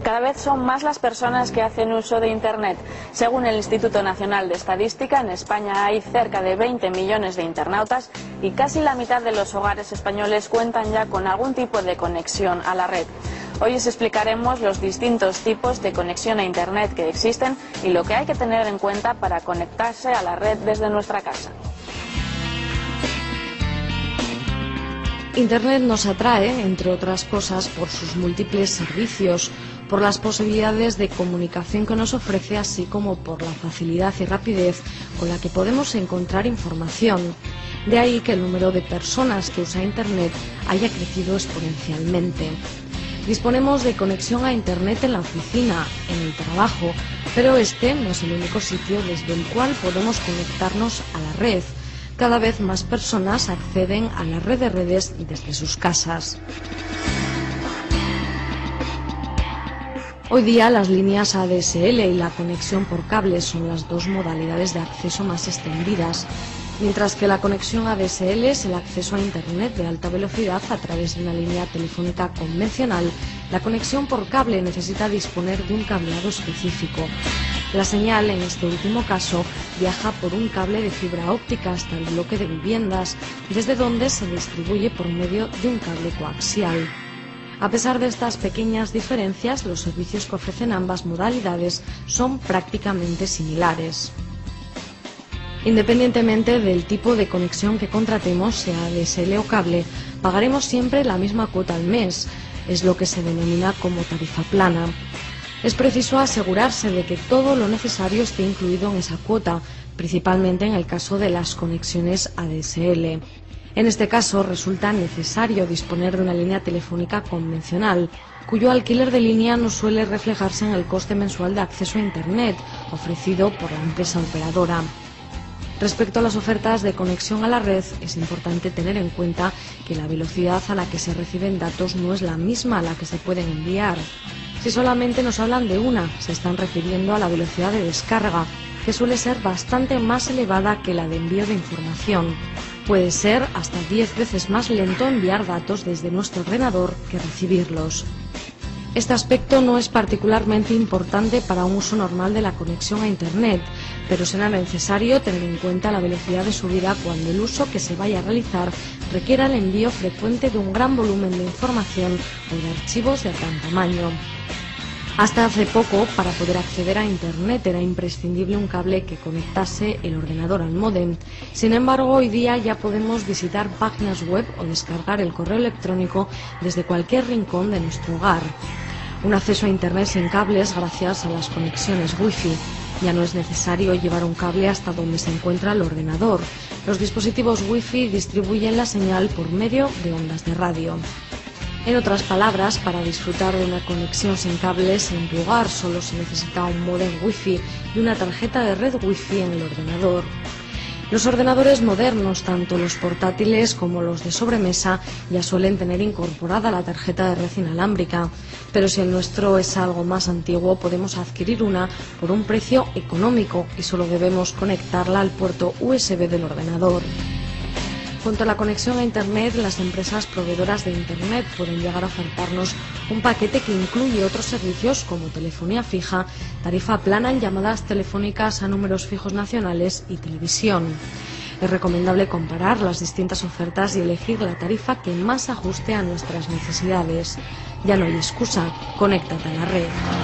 Cada vez son más las personas que hacen uso de Internet. Según el Instituto Nacional de Estadística, en España hay cerca de 20 millones de internautas y casi la mitad de los hogares españoles cuentan ya con algún tipo de conexión a la red. Hoy os explicaremos los distintos tipos de conexión a Internet que existen y lo que hay que tener en cuenta para conectarse a la red desde nuestra casa. Internet nos atrae, entre otras cosas, por sus múltiples servicios, por las posibilidades de comunicación que nos ofrece, así como por la facilidad y rapidez con la que podemos encontrar información. De ahí que el número de personas que usa Internet haya crecido exponencialmente. Disponemos de conexión a Internet en la oficina, en el trabajo, pero este no es el único sitio desde el cual podemos conectarnos a la red. Cada vez más personas acceden a la red de redes desde sus casas. Hoy día las líneas ADSL y la conexión por cable son las dos modalidades de acceso más extendidas, mientras que la conexión ADSL es el acceso a Internet de alta velocidad a través de una línea telefónica convencional. La conexión por cable necesita disponer de un cableado específico. La señal, en este último caso, viaja por un cable de fibra óptica hasta el bloque de viviendas, desde donde se distribuye por medio de un cable coaxial. A pesar de estas pequeñas diferencias, los servicios que ofrecen ambas modalidades son prácticamente similares. Independientemente del tipo de conexión que contratemos, sea ADSL o cable, pagaremos siempre la misma cuota al mes. Es lo que se denomina como tarifa plana. Es preciso asegurarse de que todo lo necesario esté incluido en esa cuota, principalmente en el caso de las conexiones ADSL. En este caso resulta necesario disponer de una línea telefónica convencional, cuyo alquiler de línea no suele reflejarse en el coste mensual de acceso a Internet ofrecido por la empresa operadora. Respecto a las ofertas de conexión a la red, es importante tener en cuenta que la velocidad a la que se reciben datos no es la misma a la que se pueden enviar. Si solamente nos hablan de una, se están refiriendo a la velocidad de descarga, que suele ser bastante más elevada que la de envío de información. Puede ser hasta 10 veces más lento enviar datos desde nuestro ordenador que recibirlos. Este aspecto no es particularmente importante para un uso normal de la conexión a Internet, pero será necesario tener en cuenta la velocidad de subida cuando el uso que se vaya a realizar requiera el envío frecuente de un gran volumen de información o de archivos de gran tamaño. Hasta hace poco, para poder acceder a Internet era imprescindible un cable que conectase el ordenador al módem. Sin embargo, hoy día ya podemos visitar páginas web o descargar el correo electrónico desde cualquier rincón de nuestro hogar. Un acceso a Internet sin cables gracias a las conexiones Wi-Fi. Ya no es necesario llevar un cable hasta donde se encuentra el ordenador. Los dispositivos Wi-Fi distribuyen la señal por medio de ondas de radio. En otras palabras, para disfrutar de una conexión sin cables en tu hogar solo se necesita un módem Wi-Fi y una tarjeta de red Wi-Fi en el ordenador. Los ordenadores modernos, tanto los portátiles como los de sobremesa, ya suelen tener incorporada la tarjeta de red inalámbrica, pero si el nuestro es algo más antiguo, podemos adquirir una por un precio económico y solo debemos conectarla al puerto USB del ordenador. Junto a la conexión a Internet, las empresas proveedoras de Internet pueden llegar a ofertarnos un paquete que incluye otros servicios como telefonía fija, tarifa plana en llamadas telefónicas a números fijos nacionales y televisión. Es recomendable comparar las distintas ofertas y elegir la tarifa que más ajuste a nuestras necesidades. Ya no hay excusa, conéctate a la red.